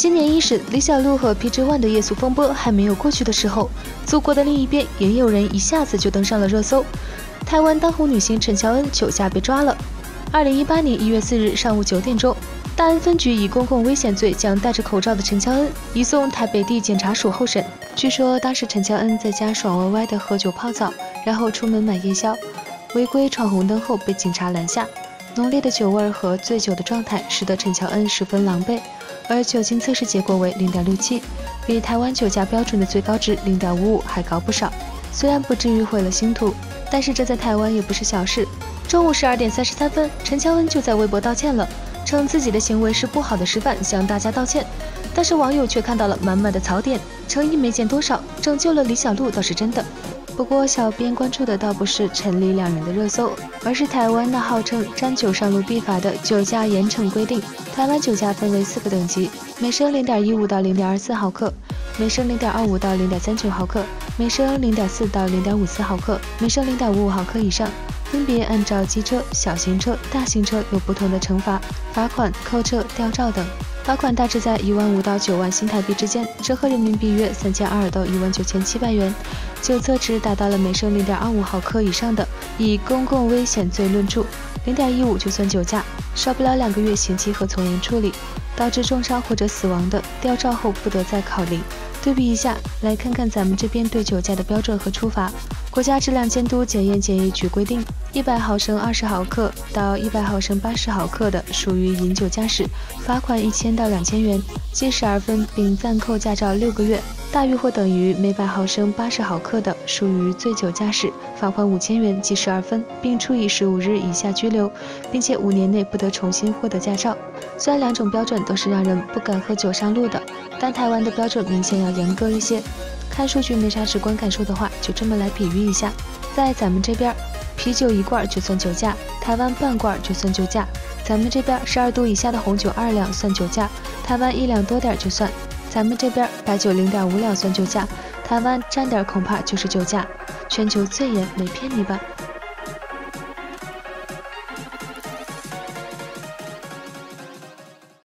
新年伊始，李小璐和 PG1 的夜宿风波还没有过去的时候，祖国的另一边也有人一下子就登上了热搜。台湾当红女星陈乔恩酒驾被抓了。2018年1月4日上午9点钟，大安分局以公共危险罪将戴着口罩的陈乔恩移送台北地检察署候审。据说当时陈乔恩在家爽歪歪的喝酒泡澡，然后出门买夜宵，违规闯红灯后被警察拦下。浓烈的酒味和醉酒的状态使得陈乔恩十分狼狈，而酒精测试结果为0.67，比台湾酒驾标准的最高值0.55还高不少。虽然不至于毁了星途，但是这在台湾也不是小事。中午12点33分，陈乔恩就在微博道歉了，称自己的行为是不好的示范，向大家道歉。但是网友却看到了满满的槽点，诚意没减多少，拯救了李小璐倒是真的。不过小编关注的倒不是陈李两人的热搜，而是台湾那号称沾酒上路必罚的酒驾严惩规定。台湾酒驾分为4个等级，每升0.15到0.24毫克，每升0.25到0.39毫克，每升0.4到0.54毫克，每升0.55毫克以上，分别按照机车、小型车、大型车有不同的惩罚，罚款、扣车、吊照等。罚款大致在15000到9万新台币之间，折合人民币约3200到19700元。酒测值达到了每升0.25毫克以上的，以公共危险罪论处，0.15就算酒驾，少不了2个月刑期和从严处理。导致重伤或者死亡的，吊照后不得再考零。对比一下，来看看咱们这边对酒驾的标准和处罚。国家质量监督检验检疫局规定，100毫升20毫克到100毫升80毫克的属于饮酒驾驶，罚款1000到2000元，记12分并暂扣驾照6个月；大于或等于每100毫升80毫克的属于醉酒驾驶，罚款5000元，记12分并处以15日以下拘留，并且5年内不得重新获得驾照。虽然2种标准都是让人不敢喝酒上路的，但台湾的标准明显要严格一些。看数据没啥直观感受的话，就这么来比喻一下。在咱们这边，啤酒1罐就算酒驾，台湾半罐就算酒驾。咱们这边12度以下的红酒2两算酒驾，台湾1两多点就算。咱们这边白酒0.5两算酒驾，台湾沾点恐怕就是酒驾。全球最严，没骗你吧？